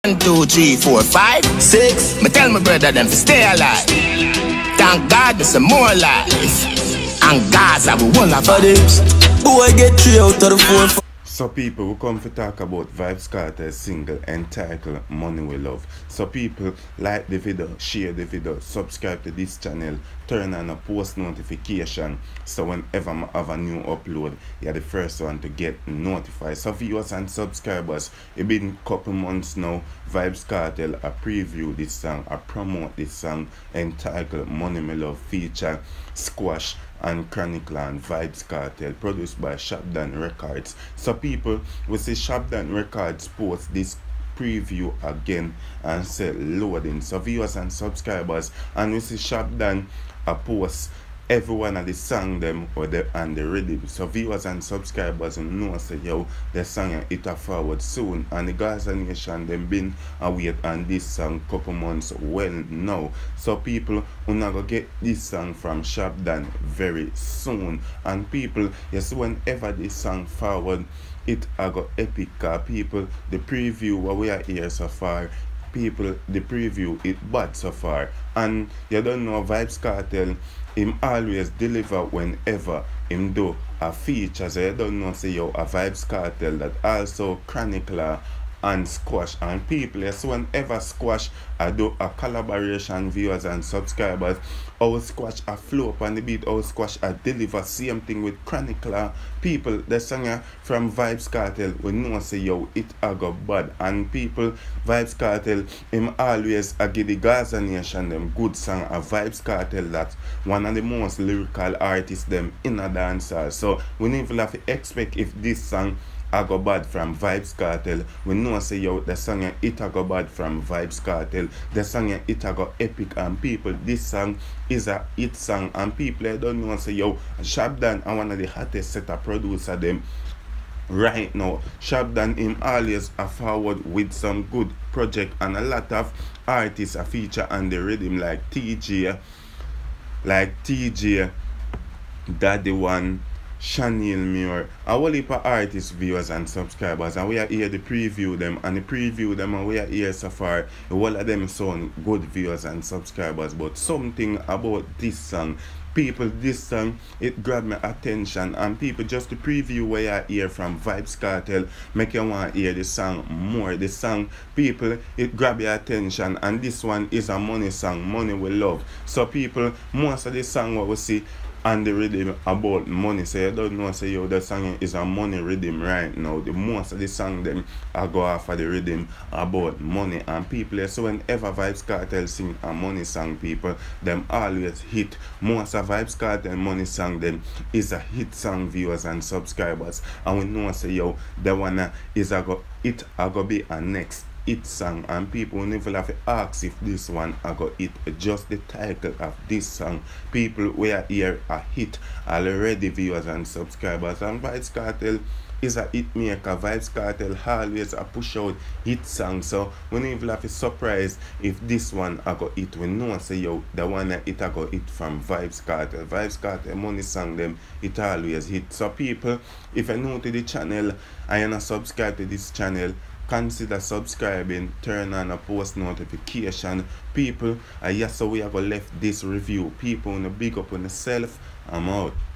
1, 2, 3, 4, 5, 6. Me tell my brother them to stay alive. Thank God there's some more life. And Gaza we won a for this. Boy get 3 out of the 4. So people, we come to talk about Vybz Kartel's single entitled Money We Love. So people, like the video, share the video, subscribe to this channel, turn on a post notification so whenever I have a new upload, you're the first one to get notified. So viewers and subscribers, it's been a couple months now, Vybz Kartel I preview this song, I promote this song entitled Money Me Love, feature Squash and Chronicler and Vybz Kartel, produced by Shopdown Records. So people, we see Shopdown Records post this preview again and say loading. So viewers and subscribers, and we see Shopdown post every one of the song them or and the rhythm. So viewers and subscribers know say yo the song it a forward soon, and the Gaza Nation them been await on this song couple months well now. So people who not go get this song from Shopdown very soon. And people, yes, whenever this song forward, it a go epic. People, the preview what we are here so far, people, the preview it bad so far. And you don't know Vybz Kartel, him always deliver whenever him do a feature. So you don't know say yo a Vybz Kartel that also Chronicler and Squash. And people, yes, whenever Squash I do a collaboration, viewers and subscribers, our Squash I flow up on the beat, our Squash I deliver same thing with Chronicler. People, the song from Vybz Kartel we know say yo it a go bad. And people, Vybz Kartel him always a give the Gaza Nation them good song. A Vybz Kartel that one of the most lyrical artists them in a dancer. So we need to have to expect if this song I go bad from Vybz Kartel. We know say yo the song it a go bad from Vybz Kartel. The song it a go epic. And people, this song is a hit song. And people, I don't know say yo Shopdown are one of the hottest set of producer them right now. Shopdown him always a forward with some good project, and a lot of artists a feature on the rhythm like TJ, Daddy One, Chanel Muir, a whole heap of artists, viewers and subscribers, and we are here to preview them, and we are here so far. A whole of them sound good, viewers and subscribers, but something about this song, people, this song it grabbed my attention. And people, just to preview where I hear from Vybz Kartel make you want to hear the song more. The song, people, it grab your attention, and this one is a money song, Money We Love. So people, most of the song what we see and the rhythm about money, so you don't know say yo the song is a money rhythm right now. The most of the song them I go off of the rhythm about money. And people, so whenever Vybz Kartel sing a money song, people, them always hit. Most of Vybz Kartel money song them is a hit song, viewers and subscribers. And we know say yo the one is a go be a next hit song. And people never have to ask if this one I got it. Just the title of this song, people, we are here a hit already, viewers and subscribers. And Vybz Kartel is a hit maker. Vybz Kartel always a push out hit song. So we never have to surprise if this one I got it. We know say yo the one it I got it from Vybz Kartel. Vybz Kartel money song them it always hit. So people, if you're new to the channel and you're not subscribed to this channel, consider subscribing, turn on a post notification. People, yes, so we have left this review. People, big up on yourself. I'm out.